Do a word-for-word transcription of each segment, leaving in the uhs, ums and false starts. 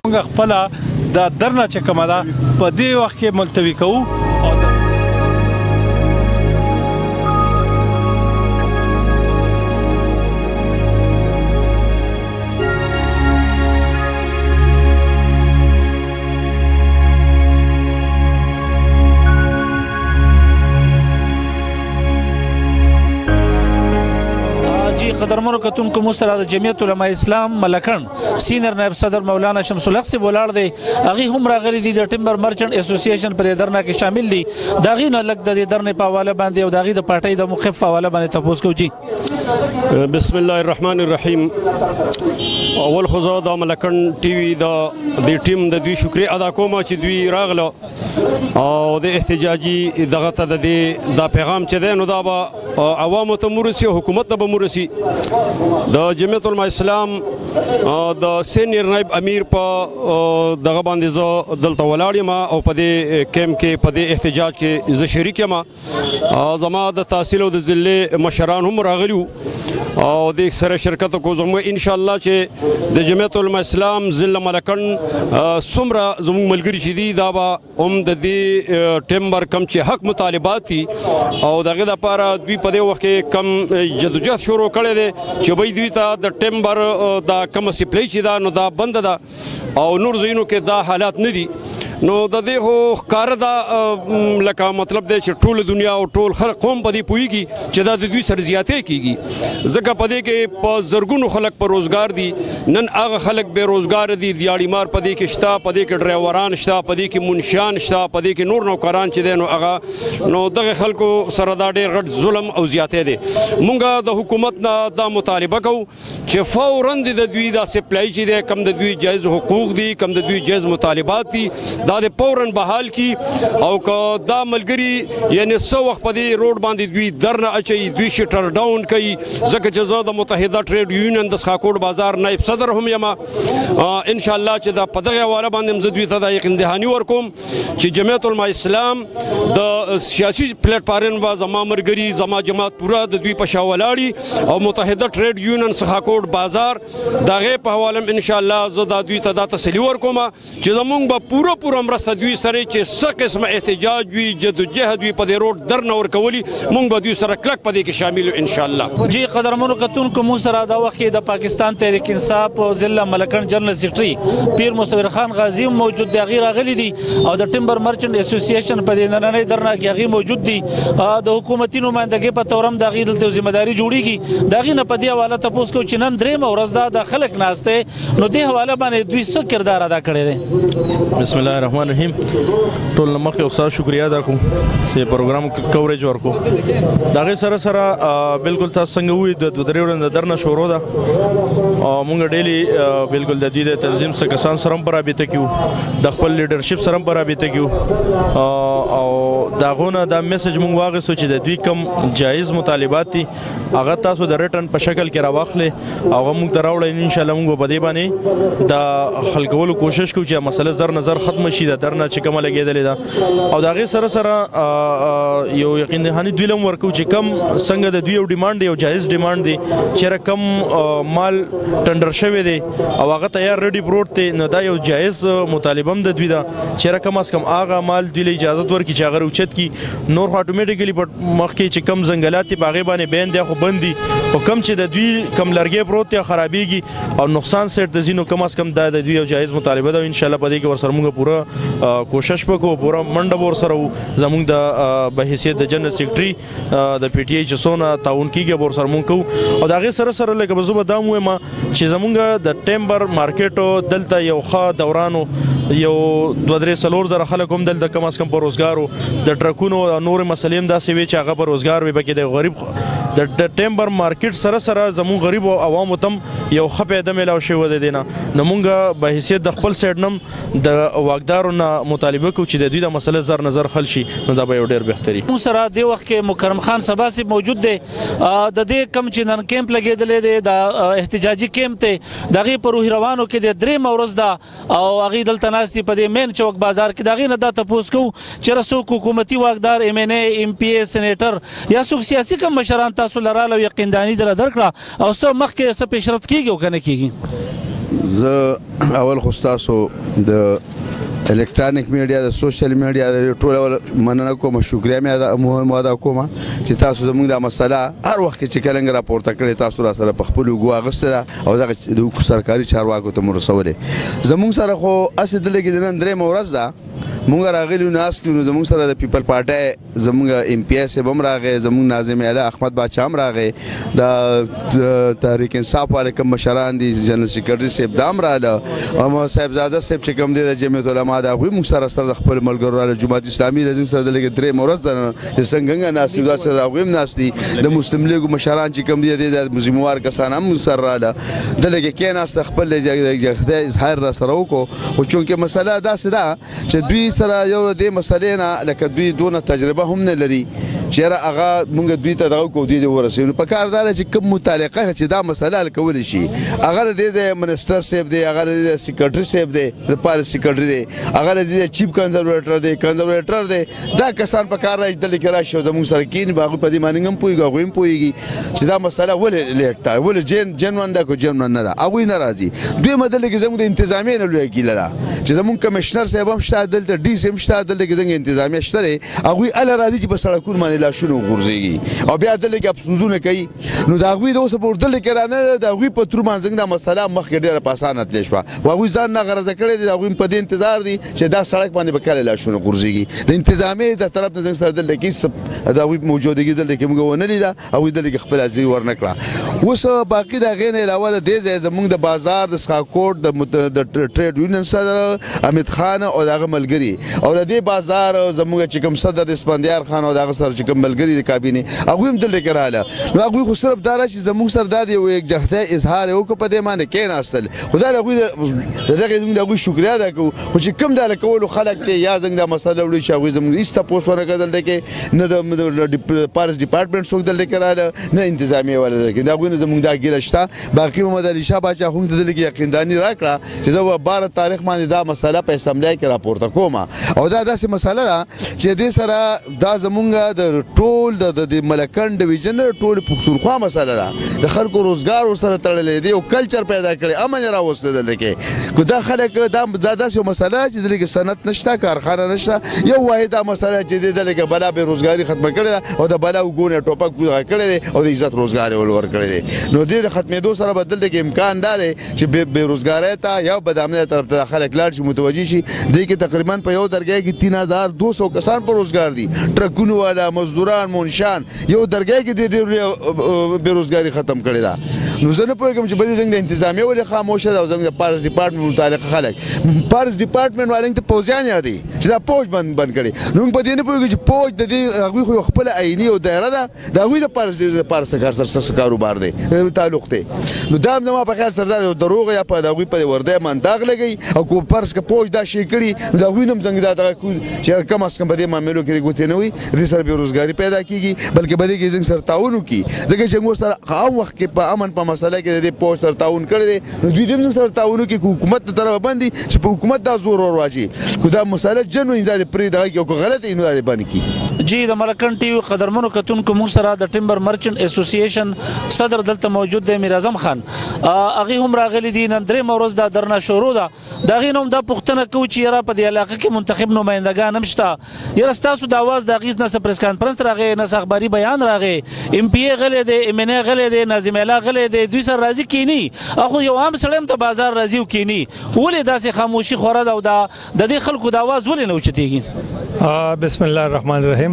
موږ خپله دا درنه چې کومه ده په دې وخت کې ملتوي کوو. قدرمنو کتونکو مو سره د جمعیت علماء اسلام ملکن سینیر نائب صدر مولانا شمس الحق صاحب ولاړ دی. هغې هم راغلي دي د ټمبر مرچنټ اسوسییشن په دې درنه کې شامل دي. د هغې نه لږ د دې درنې په حواله باندې او د هغې د پارټۍ د مخف په حواله باندې تپوس کوو. جي بسم الله الرحمن الرحیم. اول خو زه د ملکن ټي وي د دې ټیم د دوی شکریه ادا کوم چې دوی راغله او د احتجاجي دغه ته د دې دا پیغام چې دی نو دا به عوامو ته مرسي او حکومت ته به مرسي. د جمعیت علماء اسلام د سینیر نائب امیر په دغه باندې زه دلته ولاړ یم او په دې کیمپ کې په دې احتجاج کې زه شریک یم. زما د تحصیل او د ضلع مشران هم راغلي او د سره شرکت کوو. زموږ انشاءالله چې د جمعیت علماء اسلام ضلع ملکن څومره زموږ ملګري چې دي دا به هم د دې ټمبر کم چې حق مطالبات دي او د هغې دپاره دوی په دې وخت کې کم جدوجهد شروع کړی دی چې بهی دوی ته د ټمبر دا کومه سپلۍ چې ده نو دا بنده ده او نور ځایونو کې دا حالات نه دي. نو د دې خو ښکاره ده لکه مطلب دی چې ټوله دنیا او ټول خلک قوم په دې پوهېږي چې دا د دوی سره زیاتې کېږي ځکه په دې کې په زرګونو خلک په روزګار دي. نن هغه خلک بې روزګاره دي دیاړي مار په دې کې شته په دې کې ډرایوران شته په دې کې منشیان شته په دې کې نور نوکران چې دی نو هغه نو دغه خلکو سره دا ډېر غټ ظلم او زیاتې دی. مونږ د حکومت نه دا مطالبه کوو چې فوراً د دوی دا سپلای چې دی کم د دوی جایز حقوق دي کم د دوی جایز مطالبات دي دا د فوراً بحال کی او که دا ملګري یعنی څه وخت په دې روډ باندې دوی درنه اچوي دوی شټر ډاون کوي ځکه چې زه د متحده ټریډ یونین د سخاکوټ بازار نایب صدر هم یم. انشاءالله چې دا په دغه حواله باندې هم زه دوی ته دا یقین دهاني ورکوم چې جمعیت علماء اسلام د سیاسي پلیټفارم به زما ملګري زما جماعت پوره د دوی په شا ولاړي او متحده ټریډ یونین سخاکوټ بازار د هغې په حواله هم انشاءالله زه دا دوی ته دا تسلي ورکوم چې زمونږ به پوره پوره مرسته دوی سره چې څه قسمه احتجاج وي جدوجهد وي په دې روډ درنه ورکولي مونږ به دوی سره کلک په دې کې شامل یو انشاءالله. جی قدرمنو کتونکو مو سره دا وخت کې د پاکستان تحریک انصاف ضلع ملکن جنرال سیکرټري پیر مصور خان غازی موجود دی. هغې راغلي دي او د ټمبر مرچنټ اسوسییشن په دې نننۍ درنه کې هغې موجود دي. د حکومتي نمایندګۍ په توره هم د هغې دلته ذمهداري جوړېږي. د هغې نه په دې حواله تپوس کوو چې نن درېیمه ورځ ده د خلک ناست دی نو دې حواله باندې دوی څه کردار ادا کړی دی؟ بسم الله الرحمن الرحیم. ټول نه مخکې استاد شکریه ادا کوم چې پروګرام کوریج ورکو. د هغې سره سره بلکل تاسو څنګه ووایي د دوه درې ورځې د درنه شروع ده او موږ ډیلي بلکل د دوی د تنظیم څخه کسان سره هم په رابطه کې وو د خپل لیډرشپ سره هم په رابطه کې وو او د هغو نه دا میسج موږ واخیستو چې د دوی کوم جایز مطالبات دي هغه تاسو د ریټرن په شکل کې راواخلئ او هغه موږ ته راوړئ. انشاءالله موږ به په دې باندې د حل کولو کوشش کوو چې مسله زر نظر ختمه شي د درنه چې کومه لګېدلې ده او د هغې سره سره یو یقین دهاني دوی له هم ورکوو چې کم څنګه د دوی یو ډیمانډ دی یو جایز ډیمانډ دی چېرې کم مال ټنډر شوی دی او هغه تیار ریډي پروت دی نو دا یو جایز مطالبه هم د دوی ده چېرې کم از کم هغه مال دوی له اجازت ورکړي چې هغه راوچت کړي. نور خو اټومیټیکلي په مخکې چې کم ځنګلات دي په هغې باندې بین دی خو بند دي خو کم چې د دوی کم لرګی پروت دی خرابېږي او نقصان سیټ د ځي نو کم از کم دا د دوی یو جایز مطالبه ده. انشاءالله په دې کې ورسره موږ پوره کوشش وکړو پوره منډه به ورسره وو زموږ د بحیثیت د جنرال سیکرټري د پی ټي آی چې څونه تعاون کېږي به ورسره مونږ کوو او د هغې سره سره لکه به زه به دا هم ووایم چې زموږ د ټمبر مارکیټ دلته یو ښه دوران یو دوه درې څلور زره خلک هم دلته کم از کم په روزګار وو د ټرکونو او نورې مسلې هم داسې وې چې هغه په روزګار وي پکې د غریب د ټمبر مارکیټ سره سره زموږ غریب او عوامو ته هم یو ښه پیدا میلاو شوی دی دې نه نو مونږ په حیثیت د خپل سایډ نه هم د واکدارو نه مطالبه کوو چې د دوی د مسله زر نظر حل شي نو دا به یو ډېر بهتري. موږ سره دې وخت کې مکرم خان سبا صاحب موجود دی د دې کم چې نن کیمپ لګېدلی دی د احتجاجي کیمپ دی د هغې په روحي روانو کې د درېیمه ورځ ده او هغې دلته ناست دي په دې مین چوک بازار کې د هغې نه دا تپوس کوو چېرې څوک حکومتي واکدار ایم این ای ایم پی ای سینیټر یا څوک سیاسي کم مشران تاسو له راله او یقینداني دله درکړه او څه مخکې څه پیشرفت کېږي او که نه کېږي؟ زه اول خو ستاسو د الکترونیک میډیا د سوشل میډیا د ټول مننه کوم شکریا مې مو ادا کوم چې تاسو زموږ د مسله هر وخت چې کلنګ راپورته کړی تاسو را سره په خپل وګو اغسته او د سرکاري چارواکو ته مرسولې زموږ سره خو اسې د لګې نن درې مورز ده مونږ راغلی ناست نو زموږ سره د پیپل پارټي زموږ ایم پی اس بم راغی زموږ ناظم اعلی احمد باچا هم راغی د تحریک انصاف والے کوم مشران دي جنرال سیکریټری صاحب دام رااله او صاحبزاده صاحب چې کوم دي د جمعیت علما دا غوي موږ سره سره خپل ملګرو رااله جماعت اسلامي د سره د لګ درې مورز د څنګه ناست دا سره غوي ناست دي د مسلم لیگ مشران چې کوم دي د مزموار کسان هم سره رااله د لګ کې ناست خپل د اظهار را سره وکړو او چونکه مسله دا سره چې دوی سره یو د مسلې نه لکه دوی دونه تجربه هم نه لري چې را هغه مونږ دوی ته دغه کو دي ورسېنو په کار دا چې کوم متعلقه چې دا مسله حل کول شي هغه د منسٹر صاحب دی هغه د سیکریټری صاحب دی د پالیس سیکریټری دی هغه د چیف کنزرویټر دی کنزرویټر دی دا کسان په کار راځي د لیکرا شو زموږ سره کین باغ په دې ماننګم پويګه غویم پويږي چې دا مسله ولې لیکتا ولې جن جنوان دا کو جنوان نه هغه نه راځي دوی مدل کې زموږ د انتظامیه نه لوي کیله چې زموږ کمشنر صاحب هم شته دلته ډي سي هم شته دلته کې څنګه انتظامیه شته هغه ال راځي چې په سړکونو باندې لاشونو ورځيږي او بیا دلته کې افسوسونه کوي نو دا غوي د اوس په دلته کې رانه دا غوي په تر باندې دا مسله مخکې ډیره پاسانه تل شو او غوي ځان نه غرض کړی دی دا غوي په دې انتظار دي چې دا سړک باندې به کله لاشونو ورځيږي د انتظامیه د طرف نه سره دلته کې دا غوي موجودګي دلته کې موږ ونه لیدا او دلته کې خپل ځای ورنکړه اوس باقي دا غین علاوه د دې زمونږ د بازار د سکاکوټ د ټریډ یونین صدر امید خان او دغه ملګری او د دې بازار زموږ چې کوم صدر اسپندیار خان او دغه سره چې کوم ملګری د کابینه هغه هم دلته کړاله نو هغه خو صرف دارا چې زموږ سره د یو یک جهته اظهار وکړ په دې باندې کین اصل خدای له دغه زموږ دغه شکریا ده کو خو چې کوم د کول خلک ته یا زنګ د مسله وړي شاوې زموږ ایسته پوس ورکړل دلته کې نه د پارس ډپارټمنټ څوک دلته کړاله نه انتظامی ولا دلته دا غوښنه زموږ د ګیره شته باقي محمد علي شاه باچا هم دلته کې یقیندانی راکړه چې زه بار تاریخ باندې دا مسله په اسمبلی کې راپورته کوم او دا داسې مسله ده چې دې سره دا زمونږ د ټول د ملکن ډیویژن ټول پښتونخوا مسله ده د خلکو روزګار سره تړلې دی او کلچر پیدا کړي امن راوسته دلته کې کو دا خلک دا داسې مسله چې دلته صنعت نشته کارخانه نشته یو واحده مسله چې دلته بلا به روزګاری ختم کړي او د بلا وګونه ټوپک کړي دي او د عزت روزګار ور کړي دي نو دې ختمېدو سره بدل دي کې امکان دار چې به روزګاری ته یا بدامنه طرف ته خلک لاړ شي متوجي شي دې کې تقریبا په یو درګه کې تین هزار دو سو کسان پر روزګار دي ټرکونو والا مزدوران منشان یو درګه کې د بیروزګاری ختم کړي دا نو زه نه پوهیږم چې بده څنګه انتظامیه ولې خاموشه ده او زموږ د پارس ډپارټمنټ متعلق خلک پارس ډپارټمنټ والے ته پوځیان یادي چې دا پوج بند بند کړي نو په دې نه پوهیږي چې پوج د دې هغوی خو خپل عیني او دایره ده د هغوی د پارس پارس کار سره سره کاروبار دی تعلق دی نو دا هم ما په خیال سردار دروغ یا په هغوی په ورده منطق لګي او کو پارس که پوج دا شي کړي دا هغوی هم څنګه دا دغه چې کم از کم په دې معاملو کې ګوتې نه وي دې سره بېروزګاري پیدا کېږي بلکې بلې کې زموږ سره تعاون وکړي ځکه چې موږ سره عام وخت کې په امن په مسله کې د دې پوج سره تعاون کړی دی نو دوی هم سره تعاون وکړي حکومت ته طرف باندې چې په حکومت دا زور ور واچي کو دا مسله جن دا پرې دغه کې غلط نه دا باندې کی جی د ملکن ټي وي قدرمنو کتونکو موږ سره د ټیمبر مرچنټ اسوسییشن صدر دلته موجود دی میر اعظم خان هغه هم راغلي دي نن درې مورز دا درنه شروع ده دا غي نوم دا پښتنه کو چې را په دې علاقه کې منتخب نمائندگان هم شته یره ستاسو د आवाज د غیز نه پریس کانفرنس راغی نه اخباري بیان راغی ام پی ای غلې دی ام ان ای غلې دی ناظم اعلی غلې دی دوی سره راضي کینی اخو یو عام سړی ته بازار راضي وکینی ولې داسې خاموشي خوره ده او دا د دې خلکو د आवाज ولې نه اوچتېږي بسم الله الرحمن الرحیم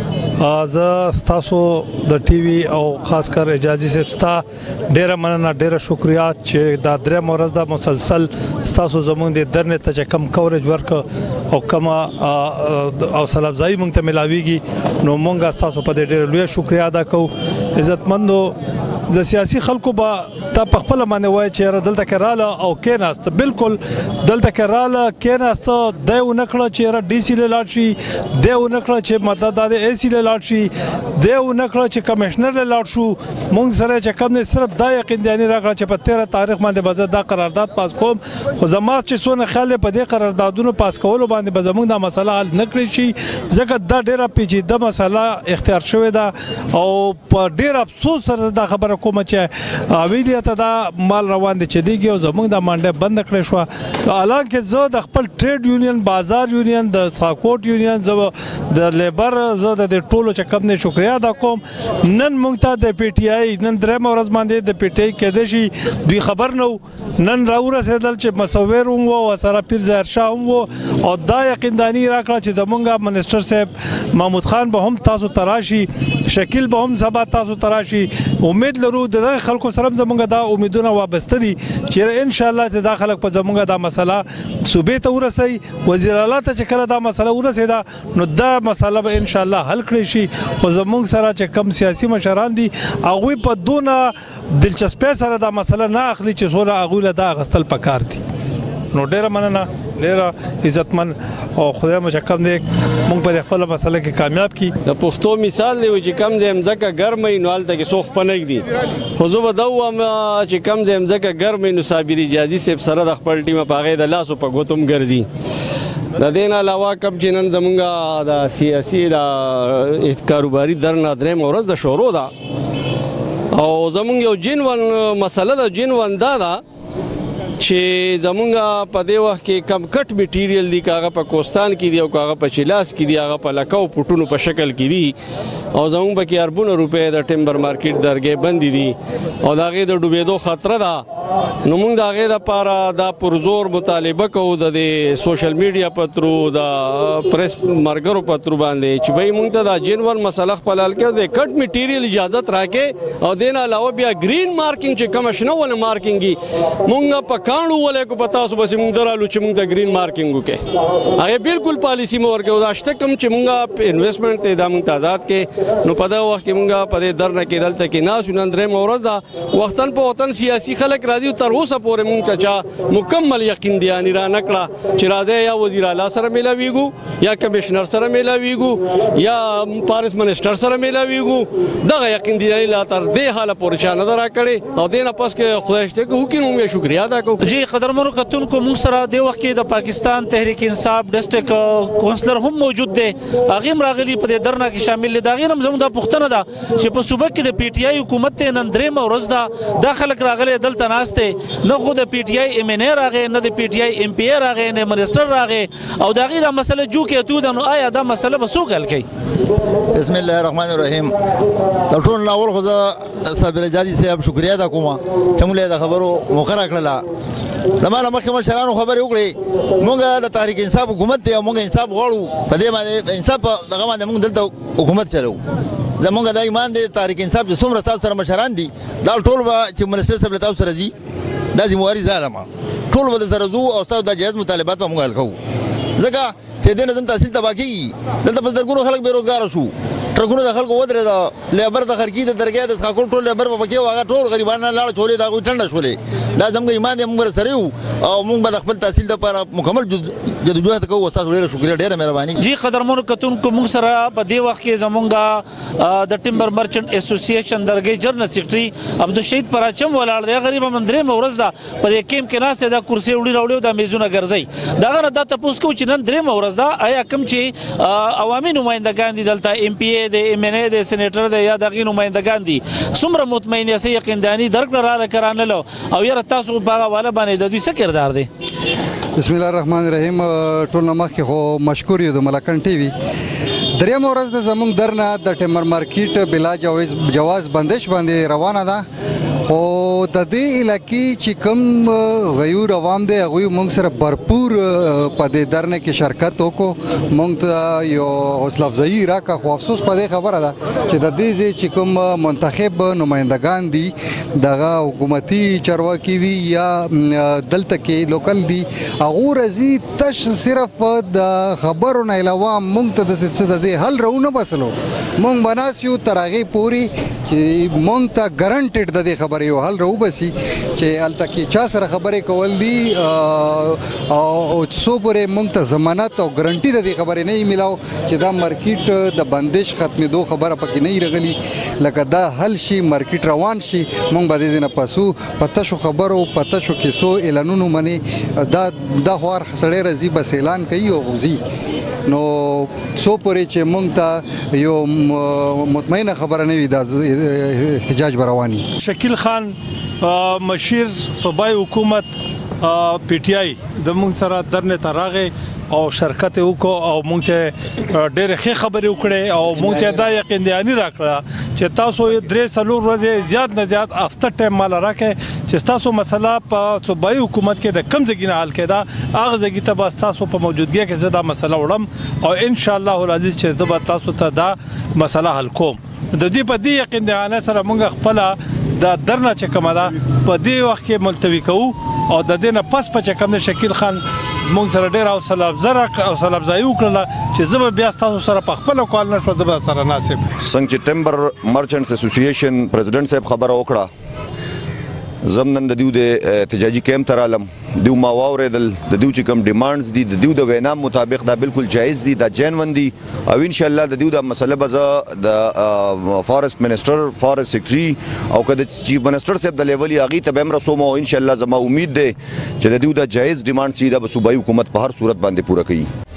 زه ستاسو د ټي وي او خاص کر اجازي صاحب ستا ډیره مننه ډیره شکریا چې دا درې مورز دا مسلسل ستاسو زموږ د درنه ته کم کوریج ورک او کما او سلام ځای مونږ ته ملاويږي نو مونږه ستاسو په ډیره لوی شکریا ادا کوو عزتمندو د سیاسي خلکو به تا په خپل باندې وای چې دلته کراله او کیناست بالکل دلته کراله کیناست دایو نکړه چې را ډي سي لاړ شي دایو نکړه چې مطلب د اي سي لاړ شي دایو نکړه چې کمشنر لاړ شو مونږ سره چې کوم نه صرف دا یقین دی نه راغله چې په تیرہ تاریخ باندې به دا قرارداد پاس کوم خو زما چې سونه خیال په دې قراردادونو پاس کولو باندې به زموږ د مسله حل نکړي شي ځکه دا ډیره پیچیده مسله اختیار شوې ده او په ډیر افسوس سره دا خبره کوم چې اویلی ته دا مال روان دي چې دیږي او زمونږ د منډه بند کړې شو حالانکه زه د خپل ټریډ یونین بازار یونین د ساکوټ یونین زه د لیبر زه د ټولو چې کوم نه شکریا ادا کوم نن مونږ ته د پی ټی آی نن درې ورځ باندې د پی ټی آی کې د شي دوی خبر نو نن راورسېدل چې مصور هم وو سره پیر ظاهر شاه هم وو او دا یقیندانی راکړه چې د مونږه منسٹر صاحب محمود خان به هم تاسو تراشي شکیل به هم سبا تاسو تراشي امید لرو د خلکو سره زمونږ دا امیدونه وابسته دي چې ان شاء الله چې دا خلک په زمونږ دا مسله صوبې ته ورسي وزیر اعلی ته چې کله دا مسله ورسېدا نو دا مسله به ان شاء الله حل کړي شي خو زمونږ سره چې کم سیاسي مشران دي هغوی په دونه دلچسپۍ سره دا مسله نه اخلي چې څومره هغوی له دا اخیستل پکار دي نو ډیره مننه ډیره عزتمن او خدای مو چې کم دی مونږ په خپل مسله کې کامیاب کی د پښتو مثال دی چې کم ځای مځکه ګرمه نو هلته کې سوخ پنګ دي خو زه به دا وایم چې کم ځای مځکه ګرمه نو صابر اجازي صاحب سره د خپل ټیم په هغې د لاسو په ګوتم ګرځي د دې نه علاوه کم چې نن زمونږ د سیاسي د کاروباري درنه درېیمه ورځ د شروع ده او زمونږ یو جنون مسله د جنون دا ده چې زمونږ په دې وخت کې کم کټ میټیریل دي کاغه په کوستان کې دي او کاغه په چلاس کې دي هغه په لکاو پټونو په شکل کې دي او زمونږ به کې اربونه روپۍ د ټیمبر مارکیټ درګې بندې دي او د هغې د ډوبېدو خطره ده نو موږ د هغې دپاره دا پرزور مطالبه کوو د دې سوشل میډیا په ترو د پریس مرګرو په ترو باندې چې بهی موږ ته دا جنون مسله خپل حل کړو د کټ میټیریل اجازت راکې او دې نه علاوه بیا ګرین مارکینګ چې کومه شنه ونه مارکینګ وي موږ په کاڼو ولې کو پتا سو بس موږ درالو چې موږ د گرین مارکینګ وکړي هغه بالکل پالیسی مو ورکو دا شته کوم چې موږ انویسټمنټ ته د موږ آزاد کې نو په دا وخت کې موږ په دې درنه کې دلته کې ناس نن درې مورز دا وختن په وطن سیاسي خلک راځي تر اوسه پورې موږ چا مکمل یقین دی ان را نکړه چې راځي یا وزیر اعلی سره ملاویږو یا کمشنر سره ملاویږو یا پاریس منسٹر سره ملاویږو دا یقین دی لا تر دې حاله پورې چا نه درا کړي او دې نه پس کې خدای شته کو کې موږ شکریا ادا کوو جی قدرمنو کتونکو موږ سره د وخت کې د پاکستان تحریک انصاف ډسټریکټ کونسلر هم موجود دی هغه هم راغلي په دې درنه کې شامل دي دا غیر هم زموږ د پښتنه ده چې په صوبه کې د پی ټی آی حکومت ته نن درېیمه ورځ ده دا خلک راغلي دلته ناسته نه خو د پی ټی آی ایم ان ای راغی نه د پی ټی آی ایم پی ای راغی نه منسٹر راغی او دا غیر د مسله جو کې تو د نو آیا دا مسله به څوک حل کوي بسم الله الرحمن الرحیم د ټول ناول خو صابر اجازي صاحب شکریا ادا کوم چې موږ له خبرو مقرره کړله زمانه مخکې مشرانو خبرې وکړې موږ د تحریک انصاف حکومت دی او موږ انصاف غواړو په دې باندې انصاف دغه باندې موږ دلته حکومت چلو زمونږ د ایمان دی تحریک انصاف چې څومره تاسو سره مشران دي دا ټول به چې منسټر صاحب له تاسو سره ځي دا ذمواري ظالمه ټول به سره ځو او تاسو د جایز مطالبات به موږ حل کوو ځکه چې دې نظم تحصیل تباه کېږي دلته په زرګونو خلک بېروزګاره شو ټرکونه د خلکو ودرېده لیبر د خرکي د درګۍ د څښاکو ټول لیبر په پکې و هغه ټول غریبان لاړه شولې د هغوی ټنډه شولې دا زموږ ایمان دی موږ سره یو او موږ به د خپل تحصیل دپاره مکمل جدوجهد کوو ستاسو ډېره شکریه ډېره مهرباني جی قدرمنو کتونکو موږ سره په دې وخت کې زمونږ د ټیمبر مرچنټ اسوسییشن درګۍ جنرال سیکرټري عبدالشهید پراچم ولاړ دی غریب من درېیمه ورځ ده په دې کیمپ کې ناست دی دا کرسۍ وړي راوړي او دا میزونه ګرځوي د هغه نه دا تپوس کوو چې نن درېیمه ورځ ده آیا کوم چې عوامي نمایندګان دي دلته ایم پی ای د ایم ان ای د سینیټر د یا دغې نمایندګان دي څومره مطمئن یاستئ یقینداني درکړه راله کرانلو او یاره تاسو په هغه حواله باندې د دوی څه کردار دی بسم الله الرحمن الرحیم ټول نه مخکې خو مشکور یو د ملکن ټي وي درېیمه ورځ د زموږ درنه د ټیمبر مارکیټ بلا جواز جواز بندش باندې روانه ده او د دې علاقې چې کوم غیور عوام دی هغوی موږ سره بھرپور په دې درنه کې شرکت وکړو موږ ته یو حوصله افزایي راکړه خو افسوس په دې خبره ده چې د دې ځای چې کوم منتخب نمایندګان دي دغه حکومتي چارواکي دي یا دلته کې لوکل دي هغو راځي تش صرف د خبرو نه علاوه موږ ته د دې حل راونه بسلو موږ به ناست یو تر هغې پورې چې موږ ته ګارنټډ د دې خبرې یو حل راوبسي چې هلته کې چا سره خبرې کول دي او څو پورې موږ ته ضمانت او ګارنټي د دې خبرې نه وي میلاو چې دا مارکیټ د بندش ختمېدو خبره پکې نه وي راغلي لکه دا حل شي مارکیټ روان شي موږ به دې ځای نه پسو په تشو خبرو په تشو کیسو اعلانونو منې دا دا خوار سړی راځي بس اعلان کوي او غوځي نو څو پورې چې موږ ته یو مطمئنه خبره نه وي دا احتجاج به روان وي. شکیل خان مشیر صوبایي حکومت پی ټی آی د موږ سره درنه ته راغی او شرکت وکړو او موږ ته ډېر ښه خبرې وکړې او موږ ته دا یقین دهاني راکړه چې تاسو درې څلور ورځې زیات نه زیات هفته ټایم مال راکې چې تاسو مسله په صوبایي حکومت کې د کم ځای نه حل کړه هغه ځای ته بس تاسو په موجودګۍ کې زه دا مسله وړم او ان شاء الله العزیز چې زه به تاسو ته دا مسله حل کوم. د دې په دې یقین دهانه سره موږ خپل د درنه چې کومه ده په دې وخت کې ملتوي کوو او د دې نه پس په چې کوم شکیل خان موږ سره ډېر حوصله افزا او حوصله افزایي وکړله چې زه به بیا ستاسو سره په خپله کال نه شو زه به سره ناسم. څنګه چې ټمبر مرچنټس اسوسییشن پریزیډنټ صاحب خبره وکړه زمنن د دیو د احتجاجي کیمپ ته رالم دیو ما واورېدل د دیو چې کوم ډیمانډز دي د دیو د وینا مطابق دا بالکل جایز دي دا جینون دي او ان شاء الله د دیو د مسله به زه د فارست منسٹر فارست سیکرټري او که د چیف منسٹر صاحب د لیول هغې ته به هم رسوم او ان شاء الله زما امید دی چې د دیو د جایز ډیمانډز چې دا به صوبایي حکومت په هر صورت باندې پوره کوي.